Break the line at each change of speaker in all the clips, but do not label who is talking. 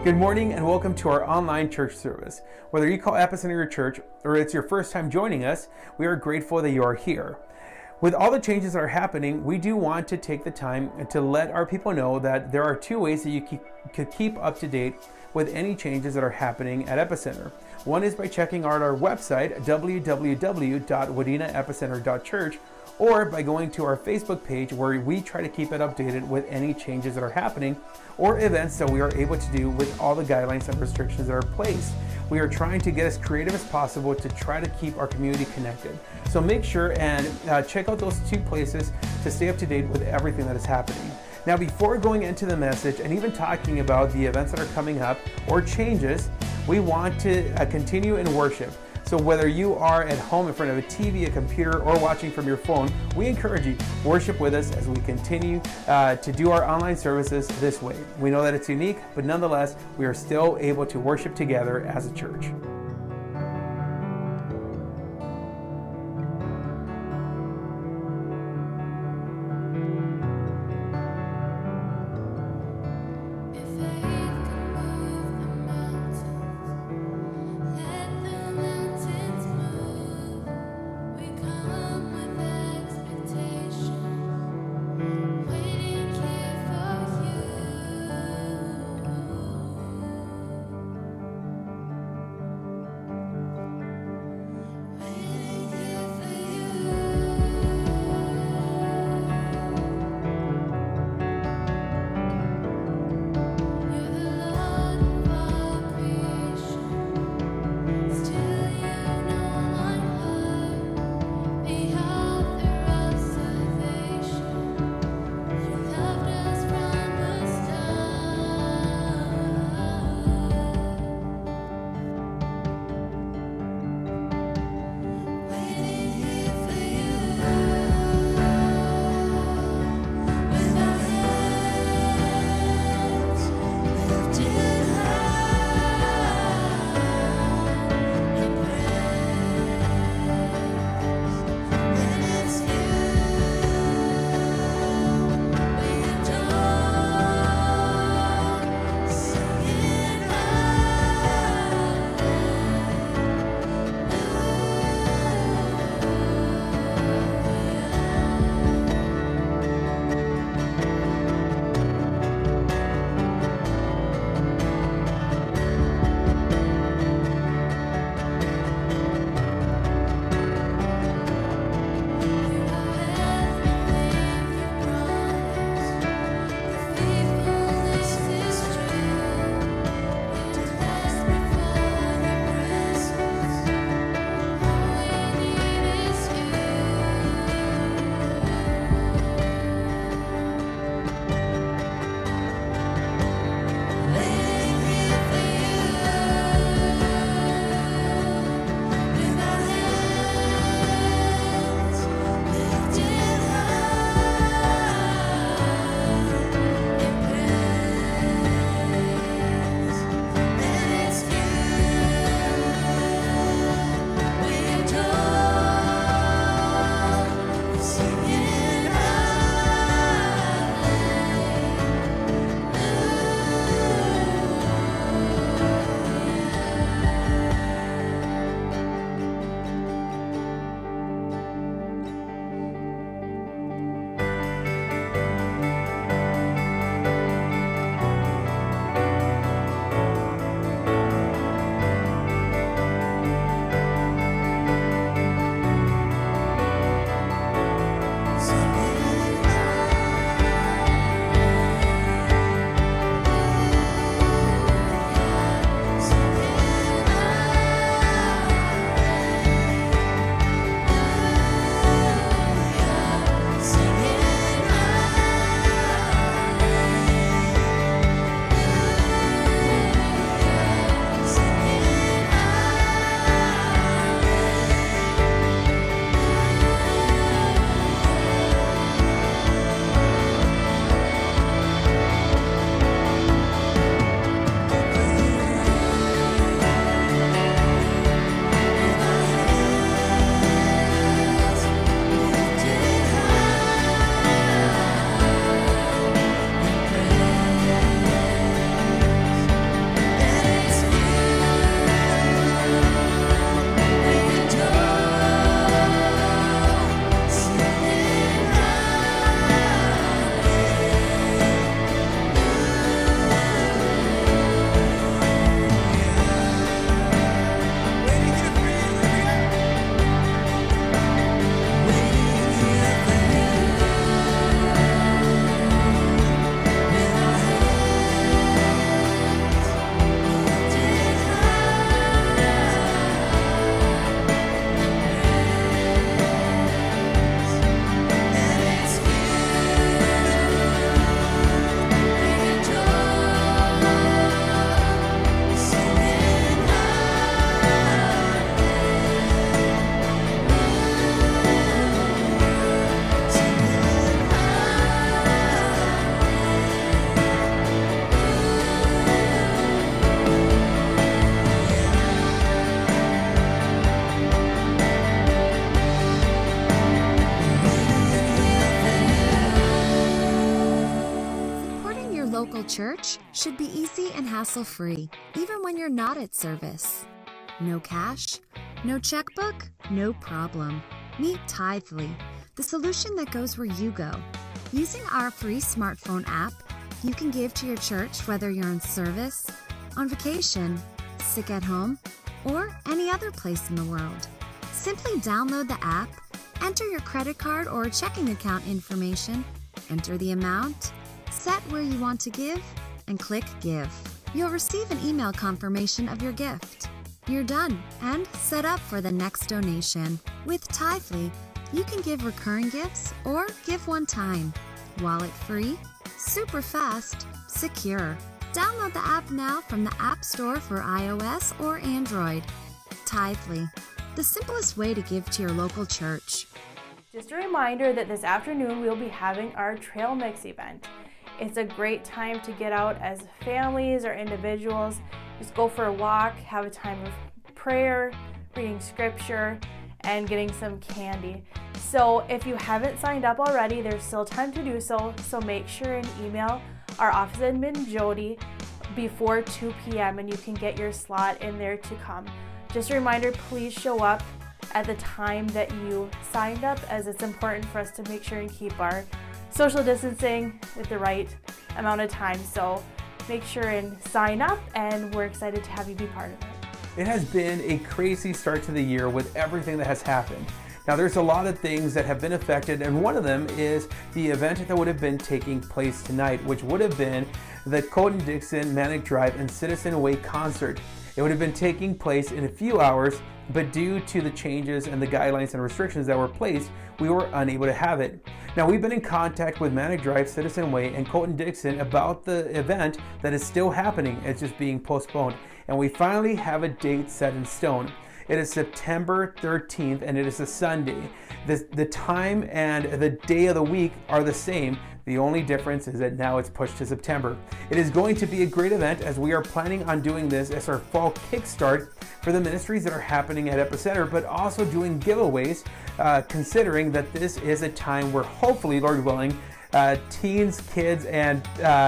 Good morning and welcome to our online church service. Whether you call Epicenter your church or it's your first time joining us, we are grateful that you are here. With all the changes that are happening, we do want to take the time to let our people know that there are two ways that you could keep up to date with any changes that are happening at Epicenter. One is by checking out our website, www.wadena-epicenter.church, or by going to our Facebook page where we try to keep it updated with any changes that are happening or events that we are able to do with all the guidelines and restrictions that are placed. We are trying to get as creative as possible to try to keep our community connected. So make sure and check out those two places to stay up to date with everything that is happening. Now, before going into the message and even talking about the events that are coming up or changes, we want to continue in worship. So whether you are at home in front of a TV, a computer, or watching from your phone, we encourage you to worship with us as we continue to do our online services this way. We know that it's unique, but nonetheless, we are still able to worship together as a church.
local church should be easy and hassle-free, even when you're not at service. No cash? No checkbook? No problem. Meet Tithely, the solution that goes where you go. Using our free smartphone app, you can give to your church whether you're in service, on vacation, sick at home, or any other place in the world. Simply download the app, enter your credit card or checking account information, enter the amount, set where you want to give, and click Give. You'll receive an email confirmation of your gift. You're done and set up for the next donation. With Tithely, you can give recurring gifts or give one time. Wallet-free, super fast, secure. Download the app now from the App Store for iOS or Android. Tithely, the simplest way to give to your local church.
Just a reminder that this afternoon we'll be having our Trail Mix event. It's a great time to get out as families or individuals. Just go for a walk, have a time of prayer, reading scripture, and getting some candy. So if you haven't signed up already, there's still time to do so. So make sure and email our office admin, Jody, before 2 p.m. and you can get your slot in there to come. Just a reminder, please show up at the time that you signed up, as it's important for us to make sure and keep our social distancing with the right amount of time. So make sure and sign up, and we're excited to have you be part of it.
It has been a crazy start to the year with everything that has happened. Now there's a lot of things that have been affected, and one of them is the event that would have been taking place tonight, which would have been the Colton Dixon Manic Drive and Citizen Way concert. It would have been taking place in a few hours, but due to the changes and the guidelines and restrictions that were placed, we were unable to have it. Now we've been in contact with Manic Drive, Citizen Way, and Colton Dixon about the event that is still happening. It's just being postponed, and we finally have a date set in stone. It is September 13th, and it is a Sunday. The time and the day of the week are the same. The only difference is that now it's pushed to September. It is going to be a great event, as we are planning on doing this as our fall kickstart for the ministries that are happening at Epicenter, but also doing giveaways, considering that this is a time where hopefully, Lord willing, teens, kids, and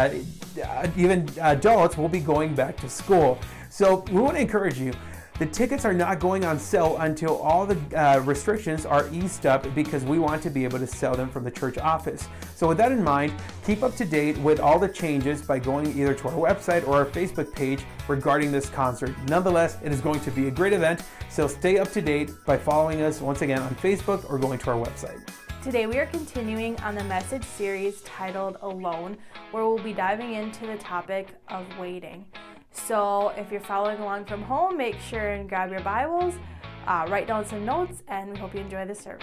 even adults will be going back to school. So we want to encourage you. The tickets are not going on sale until all the restrictions are eased up, because we want to be able to sell them from the church office. So with that in mind, keep up to date with all the changes by going either to our website or our Facebook page regarding this concert. Nonetheless, it is going to be a great event, so stay up to date by following us once again on Facebook or going to our website.
Today we are continuing on the message series titled Alone, where we'll be diving into the topic of waiting. So if you're following along from home, make sure and grab your Bibles, write down some notes, and we hope you enjoy the service.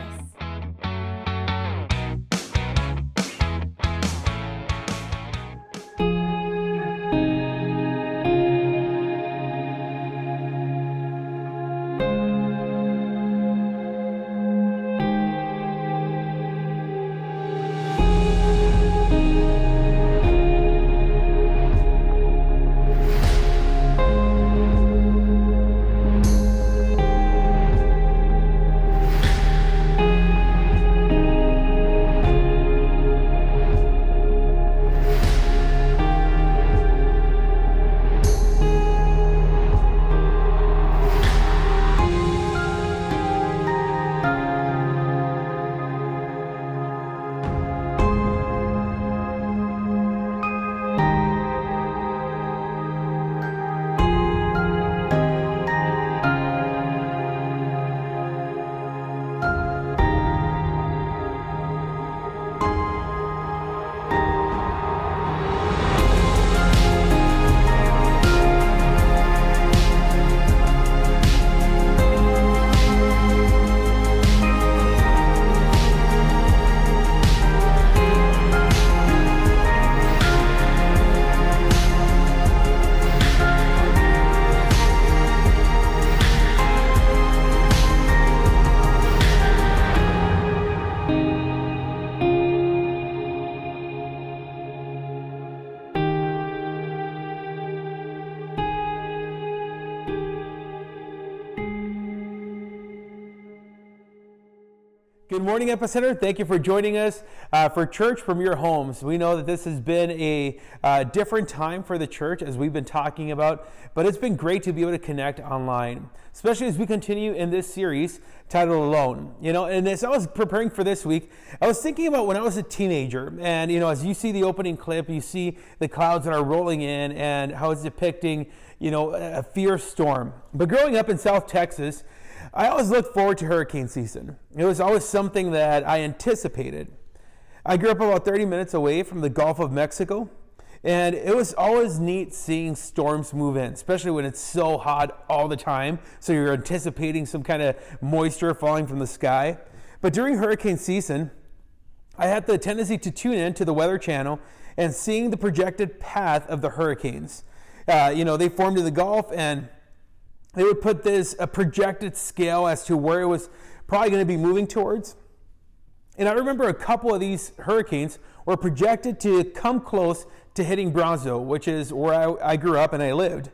Good morning, Epicenter. Thank you for joining us for church from your homes. We know that this has been a different time for the church, as we've been talking about, but it's been great to be able to connect online, especially as we continue in this series titled Alone. And as I was preparing for this week, I was thinking about when I was a teenager, and as you see the opening clip, you see the clouds that are rolling in and how it's depicting, a fierce storm. But growing up in South Texas, I always looked forward to hurricane season. It was always something that I anticipated. I grew up about 30 minutes away from the Gulf of Mexico, and it was always neat seeing storms move in, especially when it's so hot all the time, so you're anticipating some kind of moisture falling from the sky. But during hurricane season, I had the tendency to tune in to the Weather Channel and seeing the projected path of the hurricanes. They formed in the Gulf, and they would put a projected scale as to where it was probably going to be moving towards. And I remember a couple of these hurricanes were projected to come close to hitting Brownsville, which is where I grew up and I lived.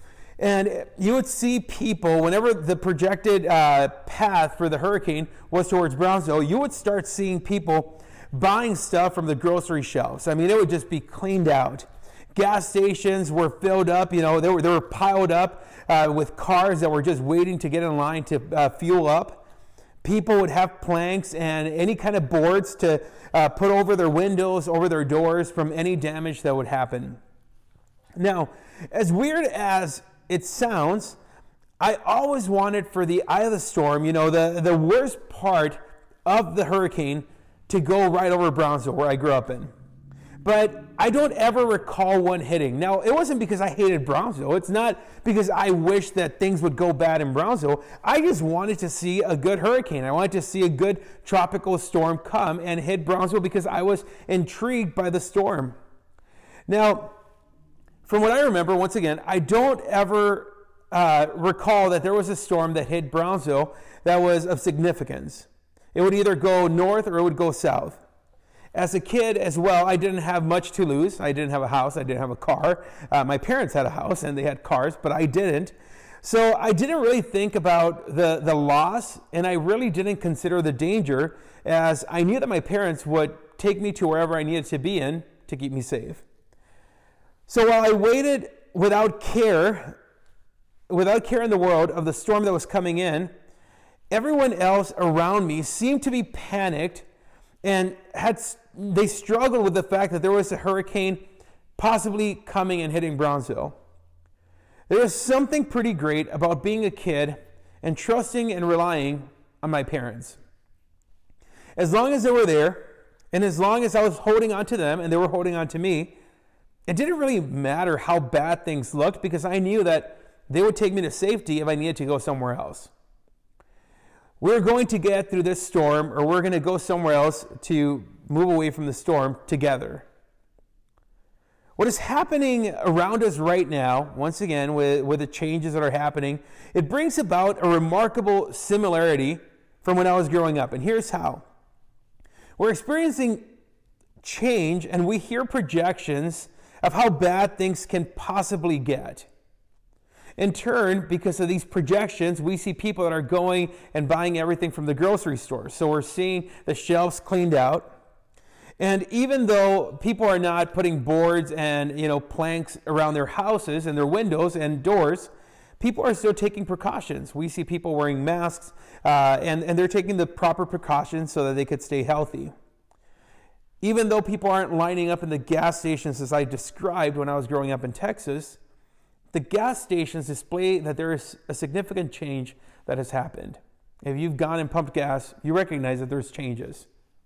And you would see people, whenever the projected path for the hurricane was towards Brownsville, you would start seeing people buying stuff from the grocery shelves. I mean, it would just be cleaned out. Gas stations were filled up, they were piled up with cars that were just waiting to get in line to fuel up. People would have planks and any kind of boards to put over their windows, over their doors from any damage that would happen. Now, as weird as it sounds, I always wanted for the eye of the storm, the worst part of the hurricane to go right over Brownsville, where I grew up in. But I don't ever recall one hitting. Now, it wasn't because I hated Brownsville. It's not because I wished that things would go bad in Brownsville. I just wanted to see a good hurricane. I wanted to see a good tropical storm come and hit Brownsville because I was intrigued by the storm. Now, from what I remember, once again, I don't ever recall that there was a storm that hit Brownsville that was of significance. It would either go north or it would go south. As a kid as well, I didn't have much to lose. I didn't have a house. I didn't have a car. My parents had a house and they had cars, but I didn't. So I didn't really think about the loss, and I really didn't consider the danger, as I knew that my parents would take me to wherever I needed to be in to keep me safe. So while I waited without care in the world of the storm that was coming in, everyone else around me seemed to be panicked and they struggled with the fact that there was a hurricane possibly coming and hitting Brownsville. There was something pretty great about being a kid and trusting and relying on my parents. As long as they were there, and as long as I was holding on to them and they were holding on to me, it didn't really matter how bad things looked, because I knew that they would take me to safety if I needed to go somewhere else. We're going to get through this storm, or we're going to go somewhere else to move away from the storm together. What is happening around us right now, once again, with the changes that are happening, it brings about a remarkable similarity from when I was growing up. And here's how. We're experiencing change, and we hear projections of how bad things can possibly get. In turn, because of these projections, we see people that are going and buying everything from the grocery store. So we're seeing the shelves cleaned out. And even though people are not putting boards and planks around their houses and their windows and doors, people are still taking precautions. We see people wearing masks, and they're taking the proper precautions so that they could stay healthy. Even though people aren't lining up in the gas stations as I described when I was growing up in Texas, the gas stations display that there is a significant change that has happened. If you've gone and pumped gas, you recognize that there's changes.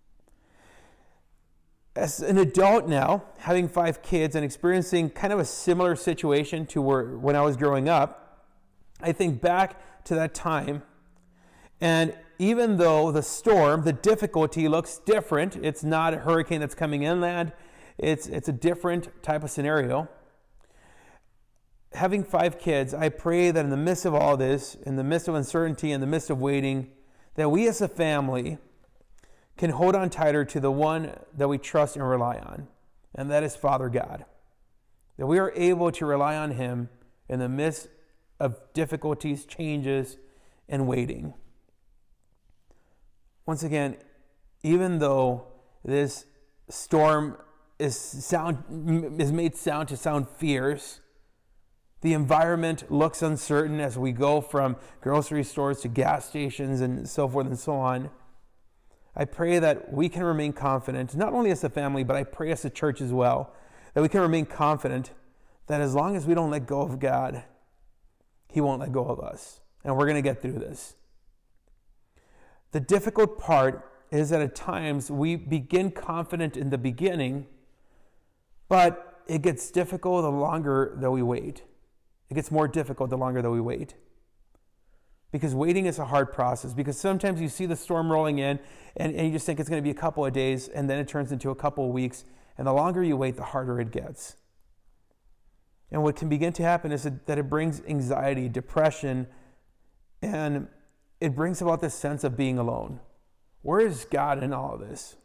As an adult now, having 5 kids and experiencing kind of a similar situation to when I was growing up, I think back to that time, and even though the storm, the difficulty looks different, it's not a hurricane that's coming inland, it's a different type of scenario. Having 5 kids, I pray that in the midst of all this, in the midst of uncertainty, in the midst of waiting, that we as a family can hold on tighter to the one that we trust and rely on, and that is Father God. That we are able to rely on Him in the midst of difficulties, changes, and waiting. once again, even though this storm is made to sound fierce, the environment looks uncertain as we go from grocery stores to gas stations and so forth and so on. I pray that we can remain confident, not only as a family, but I pray as a church as well, that we can remain confident that as long as we don't let go of God, He won't let go of us. And we're going to get through this. The difficult part is that at times we begin confident in the beginning, but it gets difficult the longer that we wait. It gets more difficult the longer that we wait. Because waiting is a hard process. Because sometimes you see the storm rolling in and you just think it's going to be a couple of days, and then it turns into a couple of weeks. And the longer you wait, the harder it gets. And what can begin to happen is that it brings anxiety, depression, and it brings about this sense of being alone. Where is God in all of this?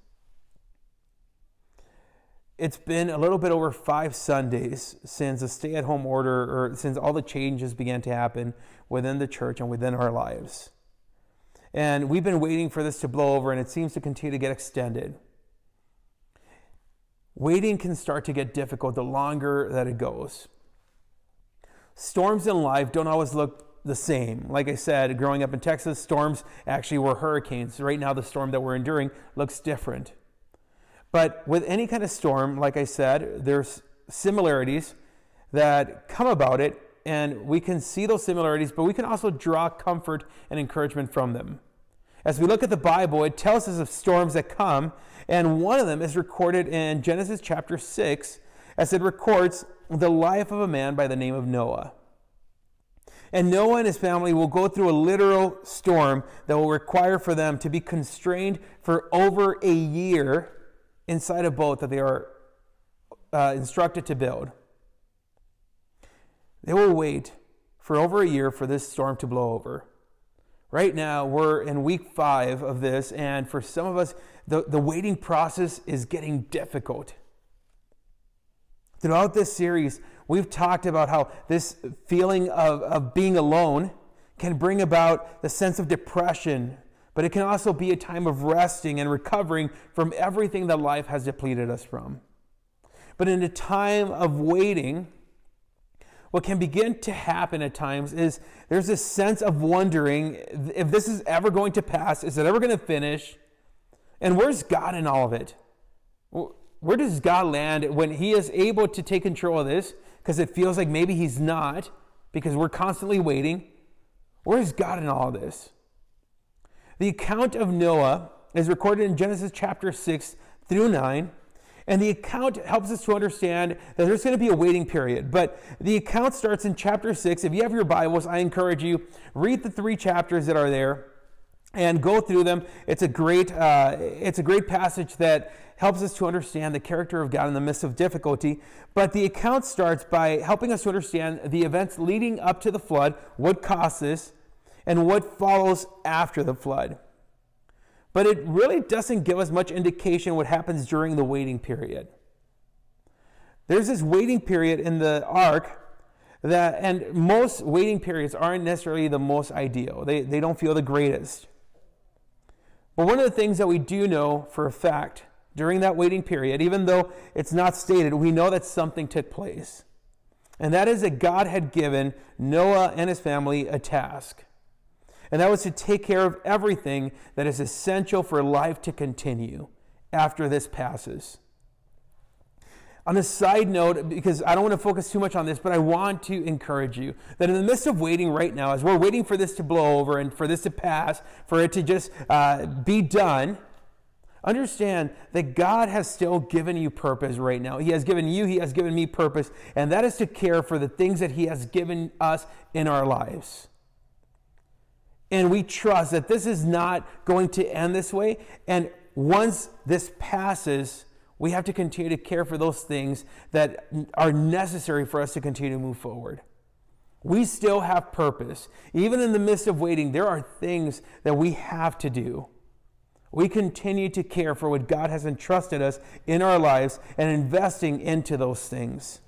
It's been a little bit over 5 Sundays since the stay-at-home order, or since all the changes began to happen within the church and within our lives. And we've been waiting for this to blow over, and it seems to continue to get extended. Waiting can start to get difficult the longer that it goes. Storms in life don't always look the same. Like I said, growing up in Texas, storms actually were hurricanes. Right now, the storm that we're enduring looks different. But with any kind of storm, like I said, there's similarities that come about it, and we can see those similarities, but we can also draw comfort and encouragement from them. As we look at the Bible, it tells us of storms that come, and one of them is recorded in Genesis chapter 6, as it records the life of a man by the name of Noah. And Noah and his family will go through a literal storm that will require for them to be constrained for over a year inside a boat that they are instructed to build. They will wait for over a year for this storm to blow over. Right now, we're in week 5 of this, and for some of us, the waiting process is getting difficult. Throughout this series, we've talked about how this feeling of being alone can bring about the sense of depression, but it can also be a time of resting and recovering from everything that life has depleted us from. But in a time of waiting, what can begin to happen at times is there's this sense of wondering if this is ever going to pass. Is it ever going to finish? And where's God in all of it? Where does God land when He is able to take control of this? Because it feels like maybe He's not, because we're constantly waiting. Where is God in all of this? The account of Noah is recorded in Genesis chapter 6 through 9. And the account helps us to understand that there's going to be a waiting period. But the account starts in chapter 6. If you have your Bibles, I encourage you, read the 3 chapters that are there and go through them. It's a great passage that helps us to understand the character of God in the midst of difficulty. But the account starts by helping us to understand the events leading up to the flood, what caused this, and what follows after the flood. But it really doesn't give us much indication what happens during the waiting period. There's this waiting period in the ark and most waiting periods aren't necessarily the most ideal. They don't feel the greatest. But one of the things that we do know for a fact during that waiting period, even though it's not stated, we know that something took place. And that is that God had given Noah and his family a task. And that was to take care of everything that is essential for life to continue after this passes. On a side note, because I don't want to focus too much on this, but I want to encourage you that in the midst of waiting right now, as we're waiting for this to blow over and for this to pass, for it to just be done, understand that God has still given you purpose right now. He has given you, He has given me purpose, and that is to care for the things that He has given us in our lives. And we trust that this is not going to end this way. And once this passes, we have to continue to care for those things that are necessary for us to continue to move forward. We still have purpose. Even in the midst of waiting, there are things that we have to do. We continue to care for what God has entrusted us in our lives and investing into those things.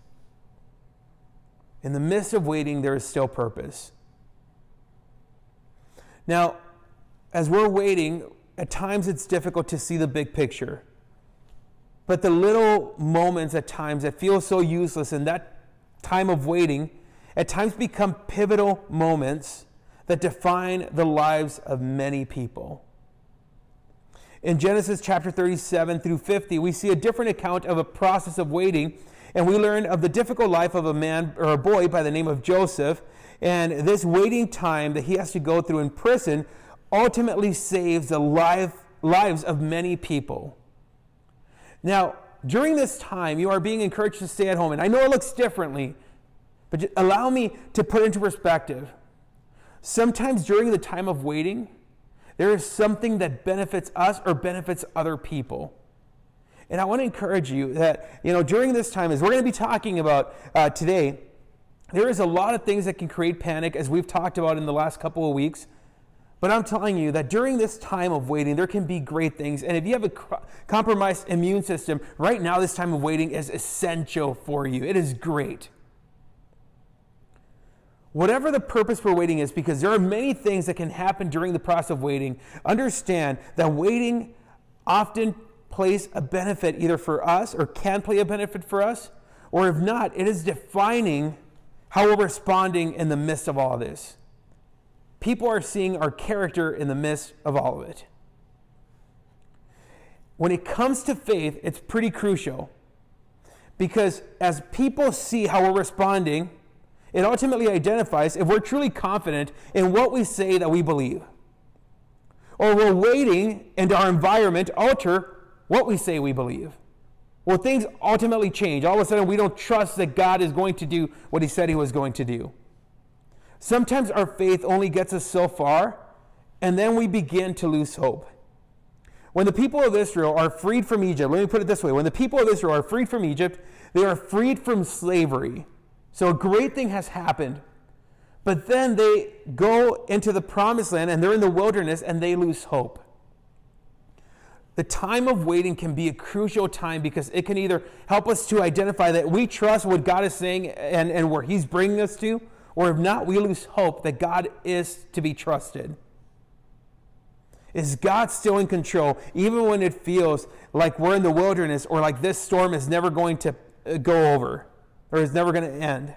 In the midst of waiting, there is still purpose. Now, as we're waiting, at times it's difficult to see the big picture. But the little moments at times that feel so useless in that time of waiting at times become pivotal moments that define the lives of many people. In Genesis chapter 37 through 50, we see a different account of a process of waiting, and we learn of the difficult life of a man or a boy by the name of Joseph, and this waiting time that he has to go through in prison ultimately saves the lives of many people. Now, during this time, you are being encouraged to stay at home, and I know it looks differently, but allow me to put it into perspective. Sometimes during the time of waiting, there is something that benefits us or benefits other people. And I want to encourage you that, during this time, as we're going to be talking about today, there is a lot of things that can create panic, as we've talked about in the last couple of weeks. But I'm telling you that during this time of waiting, there can be great things. And if you have a compromised immune system, right now this time of waiting is essential for you. It is great. Whatever the purpose for waiting is, because there are many things that can happen during the process of waiting, understand that waiting often plays a benefit either for us or can play a benefit for us, or if not, it is defining how we're responding in the midst of all of this. People are seeing our character in the midst of all of it. When it comes to faith, it's pretty crucial, because as people see how we're responding, it ultimately identifies if we're truly confident in what we say that we believe, or we're waiting and our environment alter what we say we believe. Well, things ultimately change. All of a sudden, we don't trust that God is going to do what he said he was going to do. Sometimes our faith only gets us so far, and then we begin to lose hope. When the people of Israel are freed from Egypt, let me put it this way. When the people of Israel are freed from Egypt, they are freed from slavery. So a great thing has happened. But then they go into the promised land, and they're in the wilderness, and they lose hope. The time of waiting can be a crucial time, because it can either help us to identify that we trust what God is saying and where he's bringing us to, or if not, we lose hope that God is to be trusted. Is God still in control, even when it feels like we're in the wilderness, or like this storm is never going to go over, or is never going to end?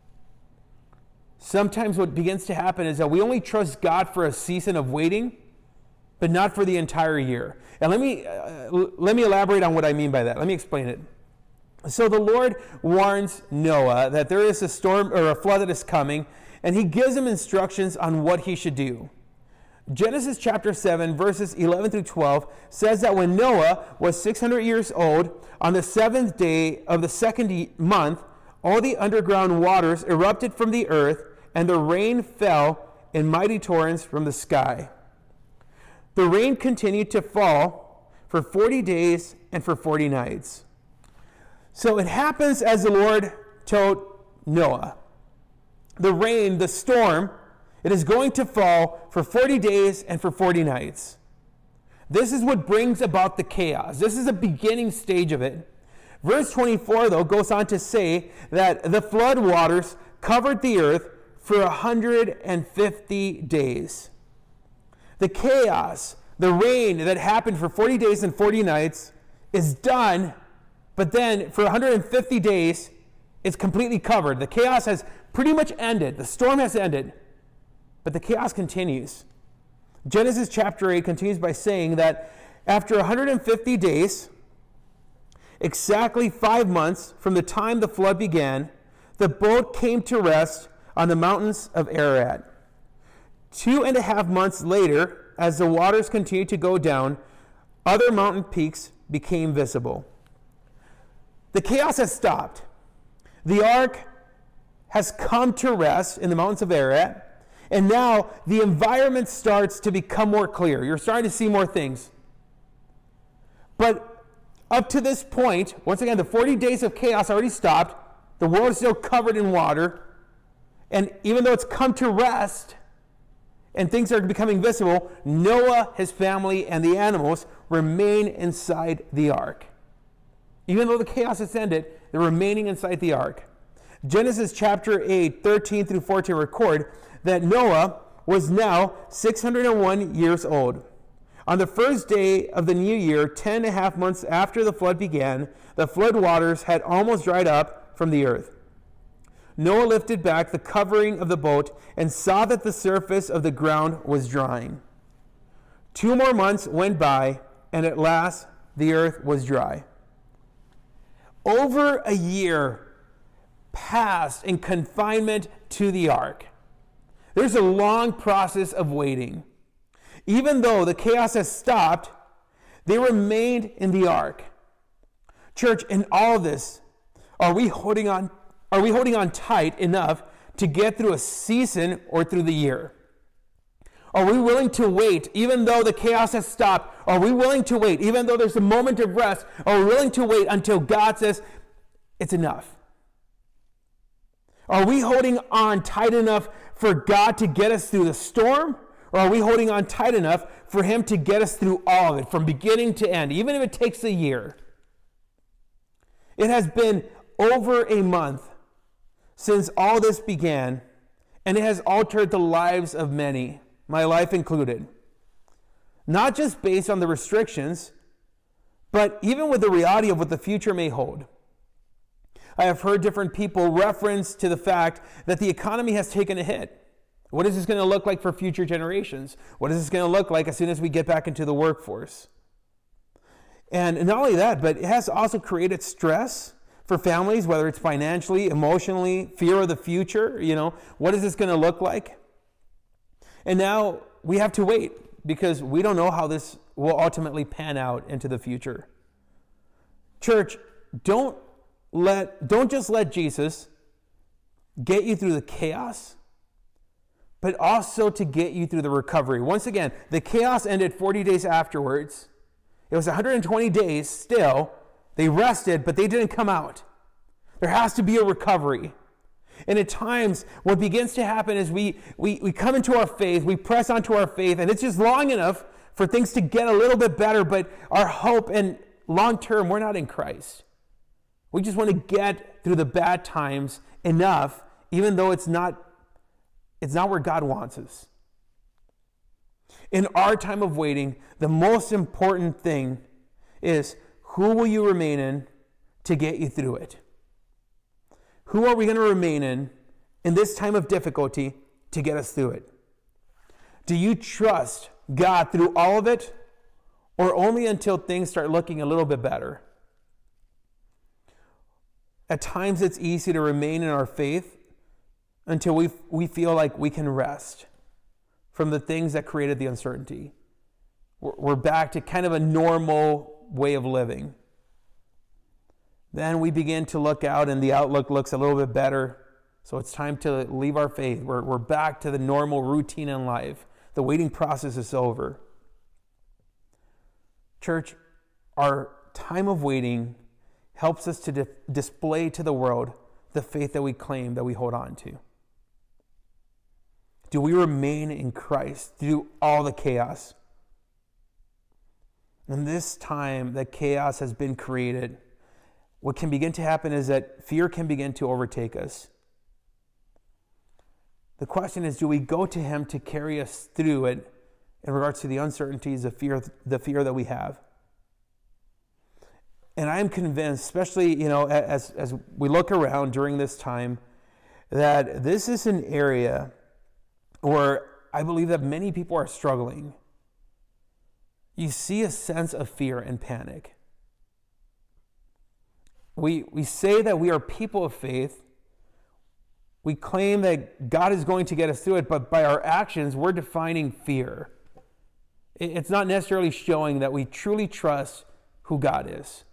Sometimes what begins to happen is that we only trust God for a season of waiting, but not for the entire year. And let me elaborate on what I mean by that. Let me explain it. So the Lord warns Noah that there is a storm or a flood that is coming, and he gives him instructions on what he should do. Genesis chapter 7, verses 11 through 12 says that when Noah was 600 years old, on the 7th day of the 2nd month, all the underground waters erupted from the earth, and the rain fell in mighty torrents from the sky. The rain continued to fall for 40 days and for 40 nights. So it happens as the Lord told Noah. The rain, the storm, it is going to fall for 40 days and for 40 nights. This is what brings about the chaos. This is the beginning stage of it. Verse 24, though, goes on to say that the flood waters covered the earth for 150 days. The chaos, the rain that happened for 40 days and 40 nights is done, but then for 150 days, it's completely covered. The chaos has pretty much ended. The storm has ended, but the chaos continues. Genesis chapter 8 continues by saying that after 150 days, exactly 5 months from the time the flood began, the boat came to rest on the mountains of Ararat. 2.5 months later, as the waters continued to go down, other mountain peaks became visible. The chaos has stopped. The ark has come to rest in the mountains of Ararat, and now the environment starts to become more clear. You're starting to see more things. But up to this point, once again, the 40 days of chaos already stopped. The world is still covered in water. And even though it's come to rest and things are becoming visible, Noah, his family, and the animals remain inside the ark. Even though the chaos has ended, they're remaining inside the ark. Genesis chapter 8, 13 through 14 record that Noah was now 601 years old. On the first day of the new year, 10.5 months after the flood began, the flood waters had almost dried up from the earth. Noah lifted back the covering of the boat and saw that the surface of the ground was drying. 2 more months went by, and at last the earth was dry. Over a year passed in confinement to the ark. There's a long process of waiting. Even though the chaos has stopped, they remained in the ark. Church, in all of this, are we holding on tight enough to get through a season or through the year? Are we willing to wait even though the chaos has stopped? Are we willing to wait even though there's a moment of rest? Are we willing to wait until God says it's enough? Are we holding on tight enough for God to get us through the storm? Or are we holding on tight enough for Him to get us through all of it, from beginning to end, even if it takes a year? It has been over a month since all this began, and it has altered the lives of many, my life included. Not just based on the restrictions, but even with the reality of what the future may hold. I have heard different people reference to the fact that the economy has taken a hit. What is this going to look like for future generations? What is this going to look like as soon as we get back into the workforce? And not only that, but it has also created stress for families, whether it's financially, emotionally, fear of the future. What is this going to look like? And now we have to wait because we don't know how this will ultimately pan out into the future. Church, don't just let Jesus get you through the chaos, but also to get you through the recovery. Once again, the chaos ended 40 days afterwards. It was 120 days still. They rested, but they didn't come out. There has to be a recovery. And at times, what begins to happen is we come into our faith, we press onto our faith, and it's just long enough for things to get a little bit better, but our hope and long term, we're not in Christ. We just want to get through the bad times enough, even though it's not where God wants us. In our time of waiting, the most important thing is, who will you remain in to get you through it? Who are we going to remain in this time of difficulty to get us through it? Do you trust God through all of it, or only until things start looking a little bit better? At times it's easy to remain in our faith until we feel like we can rest from the things that created the uncertainty. We're back to kind of a normal way of living. Then we begin to look out and the outlook looks a little bit better. So it's time to leave our faith. We're back to the normal routine in life. The waiting process is over. Church, our time of waiting helps us to display to the world the faith that we claim, that we hold on to. Do we remain in Christ through all the chaos? In this time that chaos has been created, what can begin to happen is that fear can begin to overtake us. The question is, do we go to Him to carry us through it in regards to the uncertainties, the fear that we have? And I am convinced, especially as we look around during this time, that this is an area where I believe that many people are struggling. You see a sense of fear and panic. We say that we are people of faith. We claim that God is going to get us through it, but by our actions, we're defining fear. It's not necessarily showing that we truly trust who God is.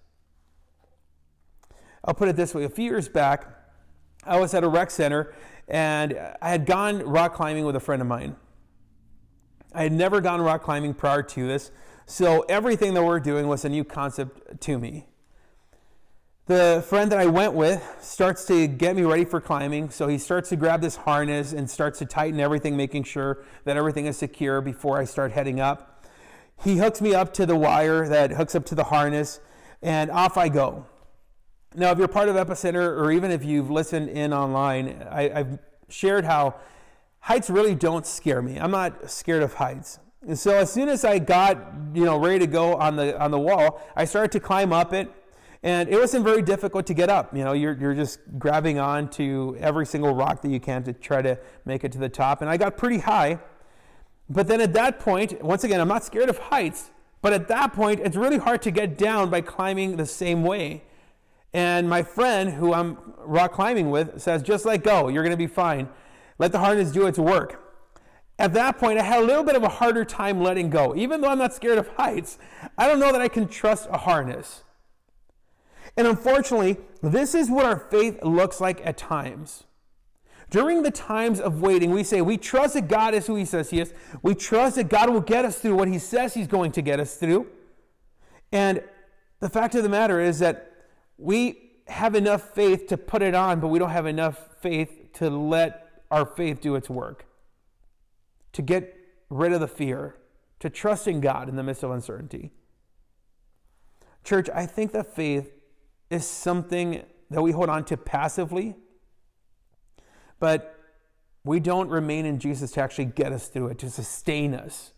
I'll put it this way. A few years back, I was at a rec center, and I had gone rock climbing with a friend of mine. I had never gone rock climbing prior to this, so everything that we're doing was a new concept to me. The friend that I went with starts to get me ready for climbing, so he starts to grab this harness and starts to tighten everything, making sure that everything is secure before I start heading up. He hooks me up to the wire that hooks up to the harness, and off I go. Now, if you're part of Epicenter, or even if you've listened in online, I've shared how heights really don't scare me. I'm not scared of heights. And so as soon as I got, ready to go on the wall, I started to climb up it, and it wasn't very difficult to get up. You're just grabbing on to every single rock that you can to try to make it to the top. And I got pretty high. But then at that point, once again, I'm not scared of heights, but at that point, it's really hard to get down by climbing the same way. And my friend, who I'm rock climbing with, says, just let go. You're going to be fine. Let the harness do its work. At that point, I had a little bit of a harder time letting go. Even though I'm not scared of heights, I don't know that I can trust a harness. And unfortunately, this is what our faith looks like at times. During the times of waiting, we say we trust that God is who he says he is. We trust that God will get us through what he says he's going to get us through. And the fact of the matter is that we have enough faith to put it on, but we don't have enough faith to let our faith do its work, to get rid of the fear, to trust in God in the midst of uncertainty. Church, I think that faith is something that we hold on to passively, but we don't remain in Jesus to actually get us through it, to sustain us.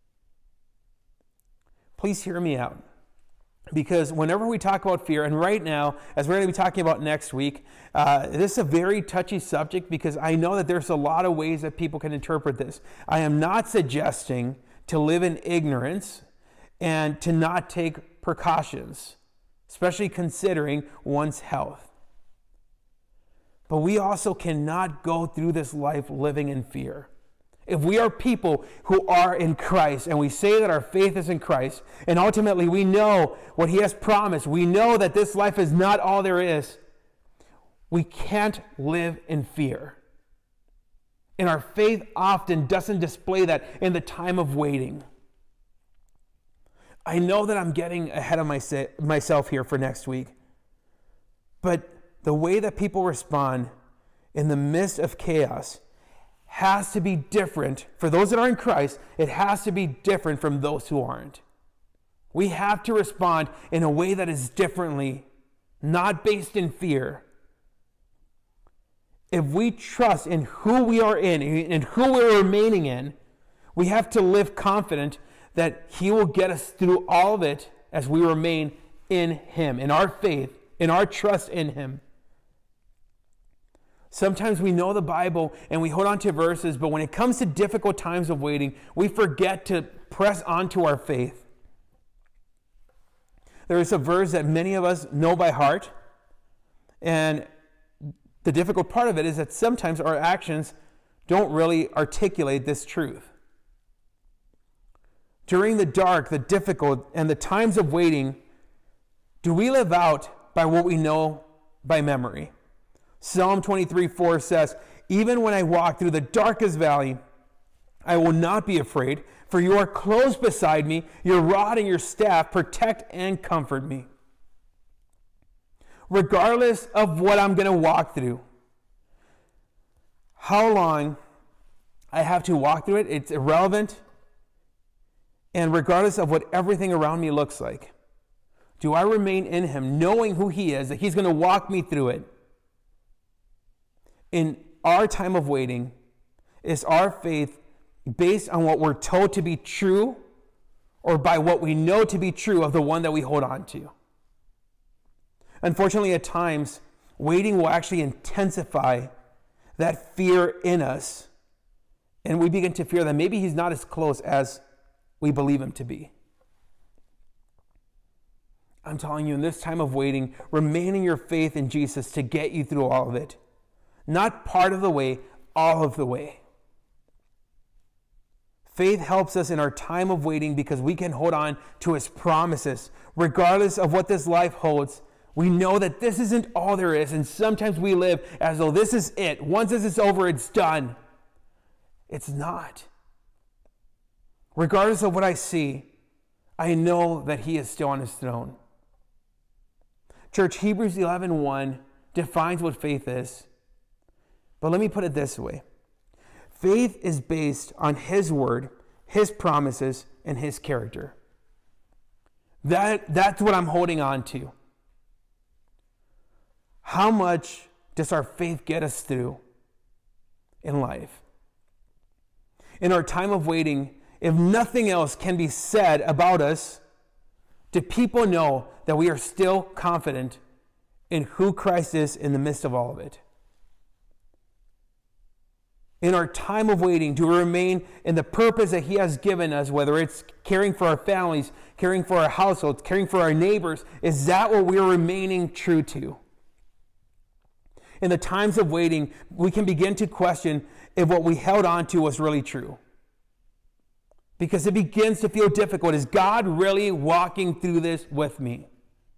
Please hear me out. Because whenever we talk about fear, and right now, as we're going to be talking about next week, this is a very touchy subject because I know that there's a lot of ways that people can interpret this. I am not suggesting to live in ignorance and to not take precautions, especially considering one's health. But we also cannot go through this life living in fear. If we are people who are in Christ and we say that our faith is in Christ, and ultimately we know what he has promised, we know that this life is not all there is, we can't live in fear. And our faith often doesn't display that in the time of waiting. I know that I'm getting ahead of myself here for next week, but the way that people respond in the midst of chaos has to be different. For those that are in Christ, it has to be different from those who aren't. We have to respond in a way that is differently, not based in fear. If we trust in who we are in and who we're remaining in, we have to live confident that he will get us through all of it as we remain in him, in our faith, in our trust in him. Sometimes we know the Bible and we hold on to verses, but when it comes to difficult times of waiting, we forget to press onto our faith. There is a verse that many of us know by heart, and the difficult part of it is that sometimes our actions don't really articulate this truth. During the dark, the difficult, and the times of waiting, do we live out by what we know by memory? Psalm 23:4 says, even when I walk through the darkest valley, I will not be afraid, for you are close beside me. Your rod and your staff protect and comfort me. Regardless of what I'm going to walk through, how long I have to walk through it, it's irrelevant. And regardless of what everything around me looks like, do I remain in him, knowing who he is, that he's going to walk me through it? In our time of waiting, is our faith based on what we're told to be true or by what we know to be true of the one that we hold on to? Unfortunately, at times, waiting will actually intensify that fear in us, and we begin to fear that maybe he's not as close as we believe him to be. I'm telling you, in this time of waiting, remain in your faith in Jesus to get you through all of it. Not part of the way, all of the way. Faith helps us in our time of waiting because we can hold on to his promises. Regardless of what this life holds, we know that this isn't all there is, and sometimes we live as though this is it. Once this is over, it's done. It's not. Regardless of what I see, I know that he is still on his throne. Church, Hebrews 11:1 defines what faith is. But let me put it this way. Faith is based on his word, his promises, and his character. That's what I'm holding on to. How much does our faith get us through in life? In our time of waiting, if nothing else can be said about us, do people know that we are still confident in who Christ is in the midst of all of it? In our time of waiting, do we remain in the purpose that he has given us, whether it's caring for our families, caring for our households, caring for our neighbors? Is that what we're remaining true to? In the times of waiting, we can begin to question if what we held on to was really true. Because it begins to feel difficult. Is God really walking through this with me?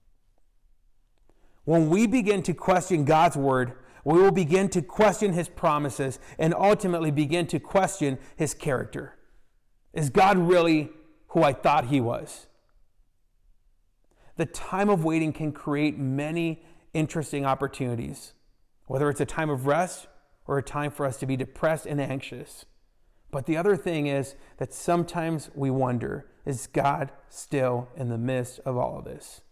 When we begin to question God's word, we will begin to question his promises and ultimately begin to question his character. Is God really who I thought he was? The time of waiting can create many interesting opportunities, whether it's a time of rest or a time for us to be depressed and anxious. But the other thing is that sometimes we wonder, is God still in the midst of all of this?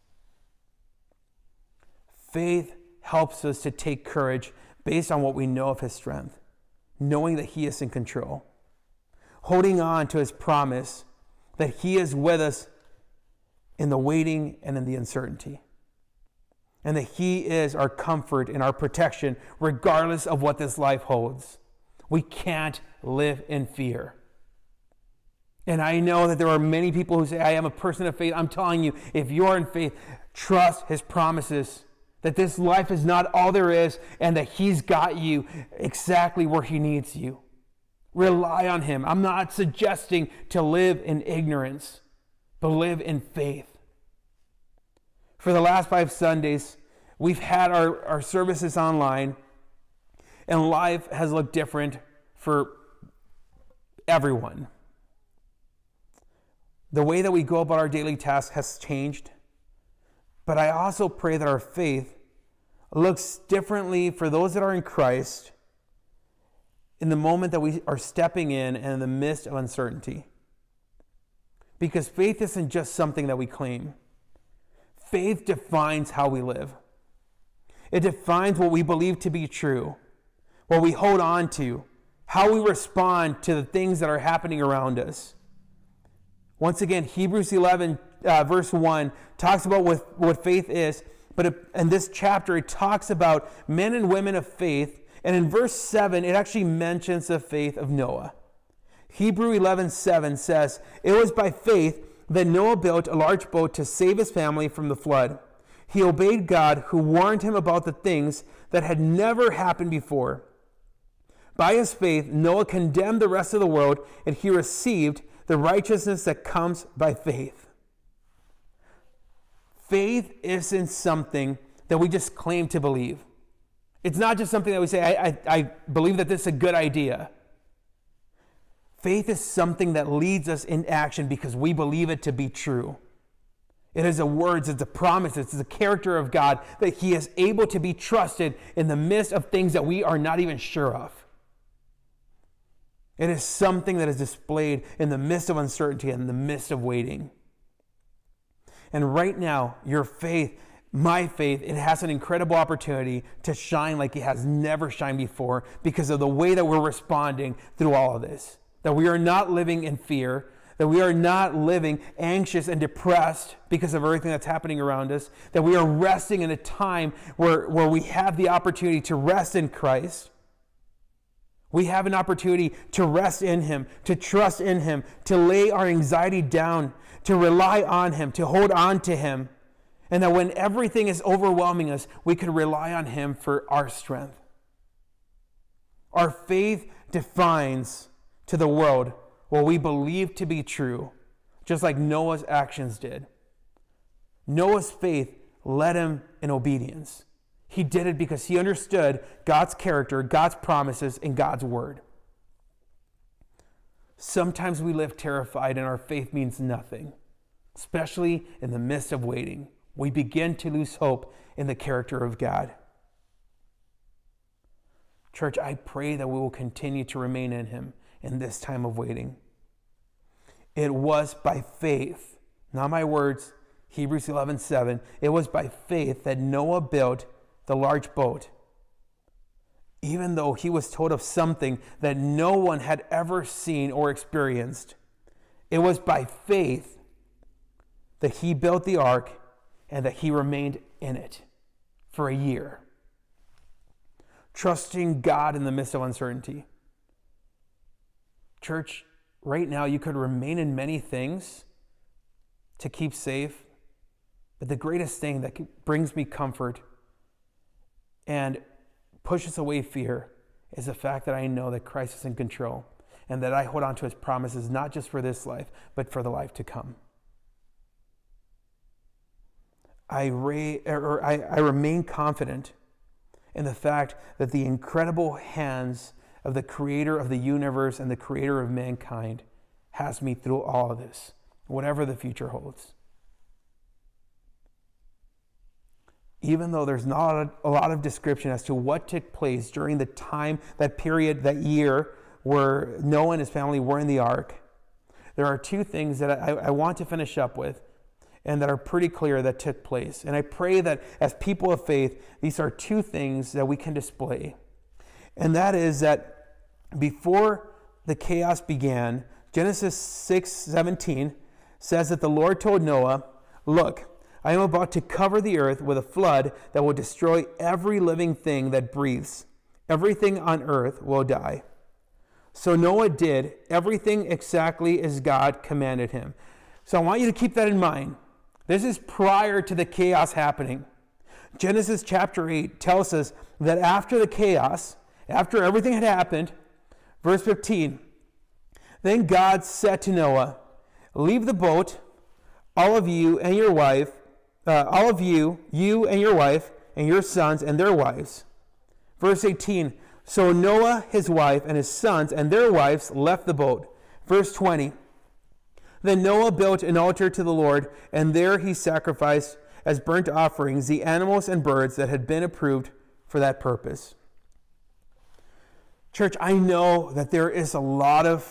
Faith helps us to take courage based on what we know of his strength, knowing that he is in control, holding on to his promise that he is with us in the waiting and in the uncertainty, and that he is our comfort and our protection regardless of what this life holds. We can't live in fear. And I know that there are many people who say, I am a person of faith. I'm telling you, if you're in faith, trust his promises, that this life is not all there is, and that he's got you exactly where he needs you. Rely on him. I'm not suggesting to live in ignorance, but live in faith. For the last 5 Sundays, we've had our services online, and life has looked different for everyone. The way that we go about our daily tasks has changed. But I also pray that our faith looks differently for those that are in Christ in the moment that we are stepping in and in the midst of uncertainty. Because faith isn't just something that we claim. Faith defines how we live. It defines what we believe to be true, what we hold on to, how we respond to the things that are happening around us. Once again, Hebrews 11, verse 1 talks about what faith is, but in this chapter it talks about men and women of faith, and in verse 7 it actually mentions the faith of Noah. Hebrews 11:7 says, "It was by faith that Noah built a large boat to save his family from the flood. He obeyed God, who warned him about the things that had never happened before. By his faith, Noah condemned the rest of the world, and he received the righteousness that comes by faith." Faith isn't something that we just claim to believe. It's not just something that we say, I believe that this is a good idea. Faith is something that leads us in action because we believe it to be true. It is the words, it's the promises, it's the character of God that he is able to be trusted in the midst of things that we are not even sure of. It is something that is displayed in the midst of uncertainty and in the midst of waiting. And right now, your faith, my faith, it has an incredible opportunity to shine like it has never shined before because of the way that we're responding through all of this. That we are not living in fear, that we are not living anxious and depressed because of everything that's happening around us, that we are resting in a time where we have the opportunity to rest in Christ. We have an opportunity to rest in him, to trust in him, to lay our anxiety down, to rely on him, to hold on to him. And that when everything is overwhelming us, we can rely on him for our strength. Our faith defines to the world what we believe to be true, just like Noah's actions did. Noah's faith led him in obedience. He did it because he understood God's character, God's promises, and God's word. Sometimes we live terrified and our faith means nothing, especially in the midst of waiting. We begin to lose hope in the character of God. Church, I pray that we will continue to remain in him in this time of waiting. It was by faith, not my words, Hebrews 11:7. It was by faith that Noah built the large boat, even though he was told of something that no one had ever seen or experienced. It was by faith that he built the ark and that he remained in it for a year, trusting God in the midst of uncertainty. Church, right now you could remain in many things to keep safe, but the greatest thing that brings me comfort and pushes away fear is the fact that I know that Christ is in control and that I hold on to his promises, not just for this life, but for the life to come. I remain confident in the fact that the incredible hands of the creator of the universe and the creator of mankind has me through all of this, whatever the future holds. Even though there's not a lot of description as to what took place during the time, that period, that year where Noah and his family were in the ark, there are two things that I want to finish up with and that are pretty clear that took place. And I pray that as people of faith, these are two things that we can display. And that is that before the chaos began, Genesis 6:17 says that the Lord told Noah, "Look, I am about to cover the earth with a flood that will destroy every living thing that breathes. Everything on earth will die." So Noah did everything exactly as God commanded him. So I want you to keep that in mind. This is prior to the chaos happening. Genesis chapter 8 tells us that after the chaos, after everything had happened, verse 15, then God said to Noah, "Leave the boat, all of you and your wife, you and your wife and your sons and their wives." Verse 18, so Noah, his wife, and his sons and their wives left the boat. Verse 20, then Noah built an altar to the Lord, and there he sacrificed as burnt offerings the animals and birds that had been approved for that purpose. Church, I know that there is a lot of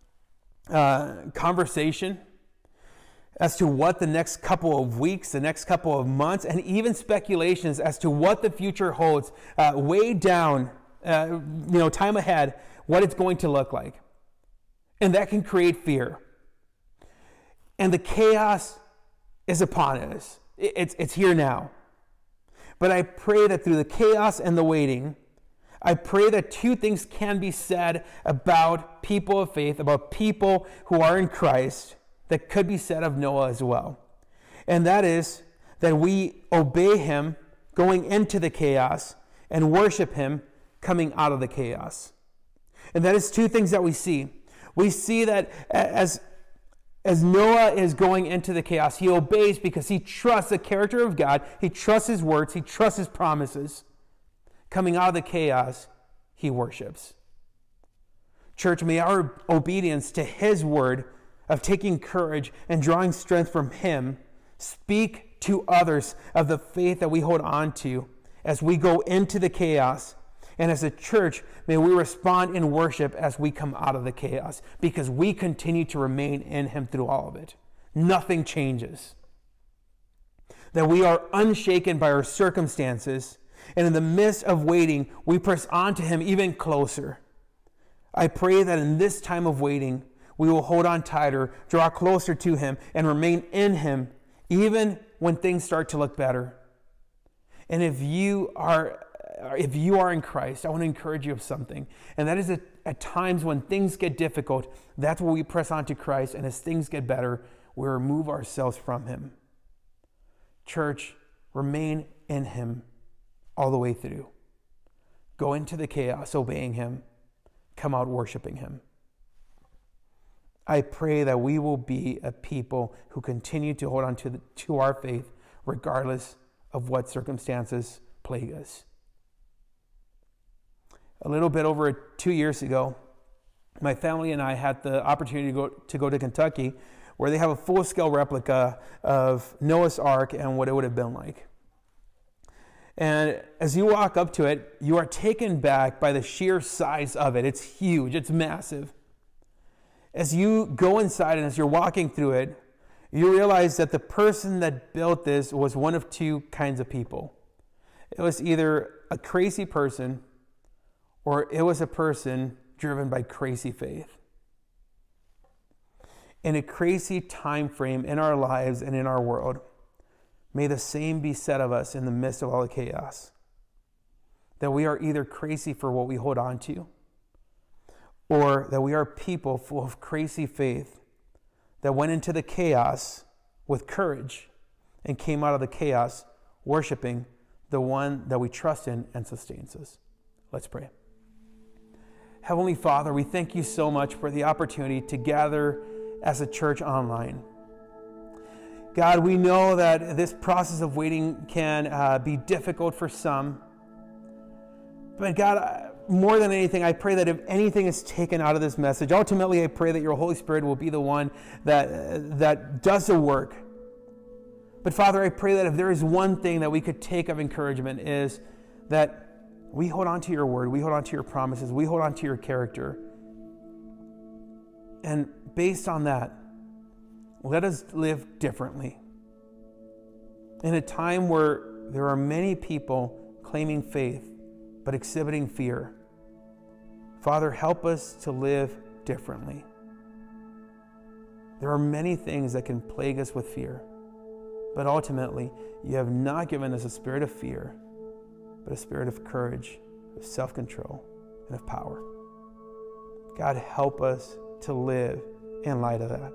conversation as to what the next couple of weeks, the next couple of months, and even speculations as to what the future holds way down, time ahead, what it's going to look like. And that can create fear. And the chaos is upon us. It's here now. But I pray that through the chaos and the waiting, I pray that two things can be said about people of faith, about people who are in Christ, that could be said of Noah as well. And that is that we obey him going into the chaos and worship him coming out of the chaos. And that is two things that we see. We see that as Noah is going into the chaos, he obeys because he trusts the character of God, he trusts his words, he trusts his promises. Coming out of the chaos, he worships. Church, may our obedience to his word of taking courage and drawing strength from him speak to others of the faith that we hold on to as we go into the chaos. And as a church, may we respond in worship as we come out of the chaos, because we continue to remain in him through all of it. Nothing changes. That we are unshaken by our circumstances, and in the midst of waiting, we press on to him even closer. I pray that in this time of waiting, we will hold on tighter, draw closer to him, and remain in him, even when things start to look better. And if you are in Christ, I want to encourage you of something. And that is at times when things get difficult, that's where we press on to Christ. And as things get better, we remove ourselves from him. Church, remain in him all the way through. Go into the chaos obeying him. Come out worshiping him. I pray that we will be a people who continue to hold on to our faith regardless of what circumstances plague us. A little bit over 2 years ago, my family and I had the opportunity to go to Kentucky, where they have a full-scale replica of Noah's Ark and what it would have been like. And as you walk up to it, you are taken back by the sheer size of it. It's huge. It's massive. As you go inside and as you're walking through it, you realize that the person that built this was one of two kinds of people. It was either a crazy person or it was a person driven by crazy faith. in a crazy time frame in our lives and in our world, may the same be said of us in the midst of all the chaos. That we are either crazy for what we hold on to, or that we are people full of crazy faith that went into the chaos with courage and came out of the chaos worshiping the one that we trust in and sustains us. Let's pray. Heavenly Father, we thank you so much for the opportunity to gather as a church online. God, we know that this process of waiting can be difficult for some. But God, more than anything, I pray that if anything is taken out of this message, ultimately I pray that your Holy Spirit will be the one that does the work. But Father, I pray that if there is one thing that we could take of encouragement, is that we hold on to your word, we hold on to your promises, we hold on to your character. And based on that, let us live differently. In a time where there are many people claiming faith, but exhibiting fear, Father, help us to live differently. There are many things that can plague us with fear, but ultimately, you have not given us a spirit of fear, but a spirit of courage, of self-control, and of power. God, help us to live in light of that.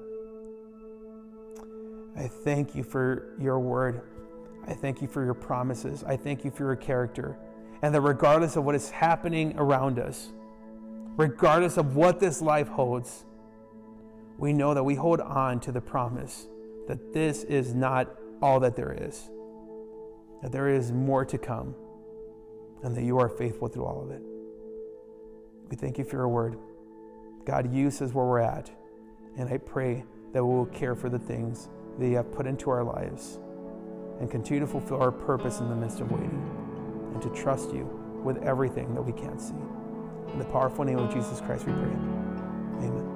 I thank you for your word. I thank you for your promises. I thank you for your character. And that regardless of what is happening around us, regardless of what this life holds, we know that we hold on to the promise that this is not all that there is, that there is more to come, and that you are faithful through all of it. We thank you for your word. God, use us where we're at, and I pray that we will care for the things that you have put into our lives and continue to fulfill our purpose in the midst of waiting, and to trust you with everything that we can't see. In the powerful name of Jesus Christ we pray. Amen.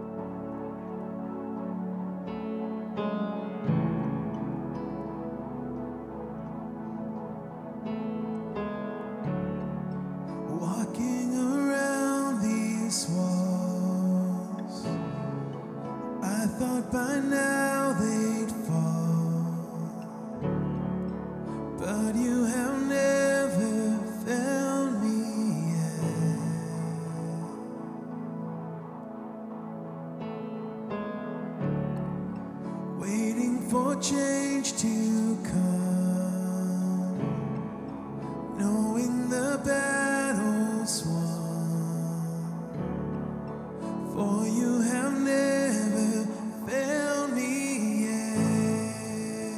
Walking around these walls, I thought by now they'd fall, but you have never found me yet. Waiting for change to come, knowing the battle's won, for you have never failed me yet.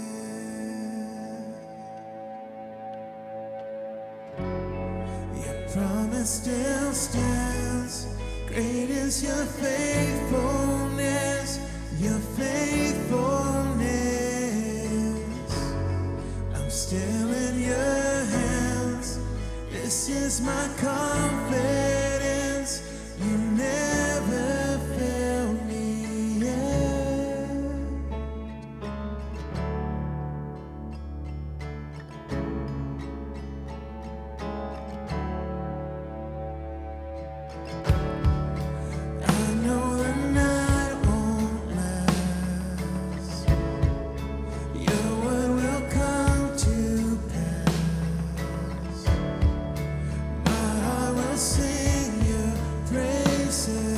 Your promise still stands. Great is your faithfulness, your faithfulness. I'm still in your hands. This is my confidence. You never failed me yet. I know the night won't last. Your word will come to pass. My heart will sing your praises.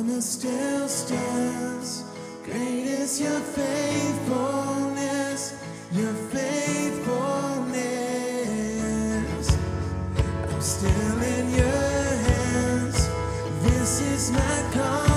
promise still stands. Great is your faithfulness, your faithfulness. I'm still in your hands. This is my confidence.